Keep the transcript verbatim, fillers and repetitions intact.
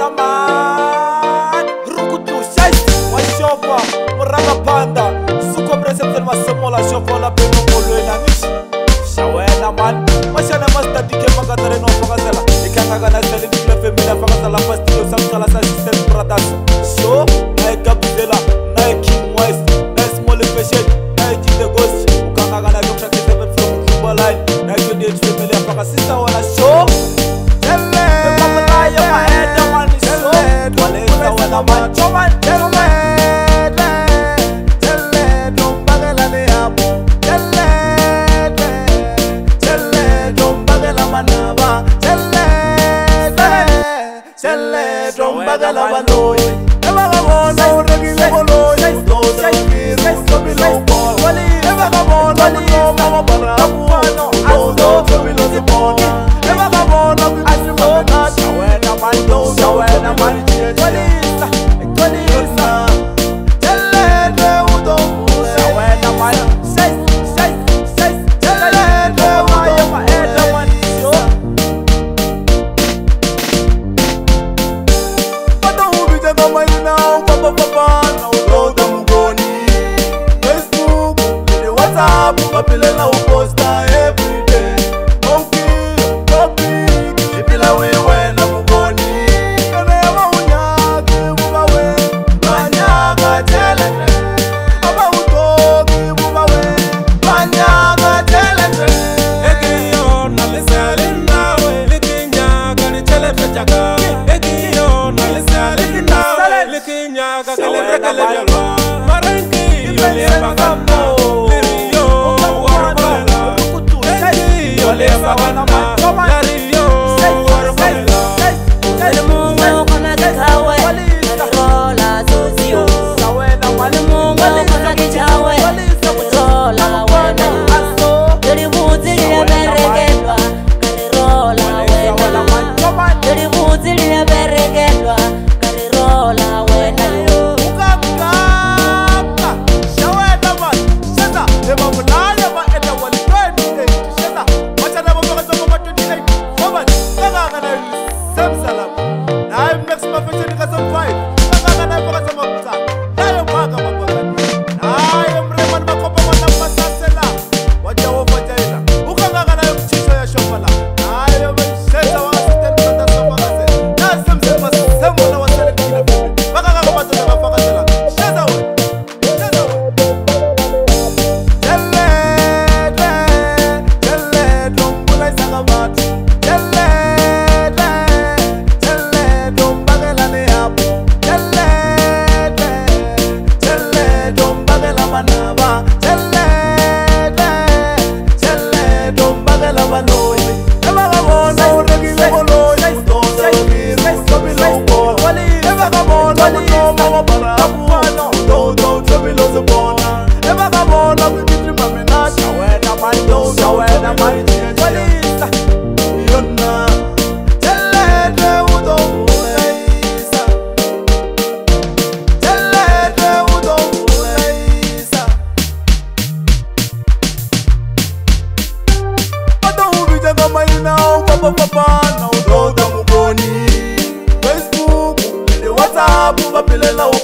wena man Rukutu Shais Washofa Muranga Panda Suko Preception Masemola Shofola Beno Molwena Ngish Shawena man Mashana Master Dike Magatare no Fakazela Ikanga Gana Sele Dikle Femina Fakazela Fastidio Samsala Assistant Brothers Show Nae Gabizela Nae King West Nae Small Patient Nae Jide Ghost Ukanga Gana Doctor Kiseven from Cuba Line Nae Jode H Family Afaka Sister Wana Show Telle Mama ya maenda man Show Waleza wana macho man Telle Telle Dombagela ni hapo Telle Telle Dombagela manaba Telle Telle Dombagela baloy Eva gamona uregile boloy Utoza ukiri Usobilo ukolo Eva gamona Utoza mabara Uwano Utoza ubilo zibona Eva gamona Utoza mabara Shawena mando Shawena mando Ekwalisa Ekwalisa Telle de udomu Shawena mando Say Say Say Telle de udomu Maeda manisho Pato ubite kama ina Papa papa Na utoza mugoni Facebook Lili WhatsApp Kapile na uposta everyday Okay Topic Ipila wewe na mugoni Kanema unyaki bubawe Banyaga telete Aba utoki bubawe Banyaga telete Egiyo na lisalina we Likinyaga ni telete jaga Egiyo na lisalina we Likinyaga kelete kelete Marengi yole baganda Liriyo warabala Egiyo le baganda Liriyo warabala Mungu kona kikawe Rola suzio Mungu kona kichawe Rola wena Yuri muzili ya beregelwa Kari rola wena Yuri muzili ya beregelwa Kari rola wena Muka mkapa Shawena man Sheza Ema munaya ma Eda wali twenty-eight Sheza Machana mabaka zoko ma twenty-eight Woman Kanga ngana Sem salam Na I'm next perfection nika some five Kanga ngana mabaka zama kuta Na yo mwaga mabaka Na yo mreman makopa wana masasela Waja wofa jaila Ukanga ngana yo mchisho ya shopala Na yo msheza wa asisten Kata sofa kase Na sem sema semo na wasele kina bebe Baka kanga mato na mafaka zela Sheza we Sheza we Telle Telle Dombula isagamat Telle Telle Dombagela ne hapo Telle Telle Dombagela manaba Telle Telle Dombagela baloy Eva gamona uregile boloy Utoza ukiri Usobilo ukolo Eva gamona Utoma mabara Uwano Utoza usobilo zibona Eva gamona Ukitri mamina Shawena mando Shawena mando Ekwalisa Yona Telle de udomu Leisa Telle de udomu Leisa Pato ubite kama ina Papa papa Na utoza mugoni Facebook Lili WhatsApp Kapile na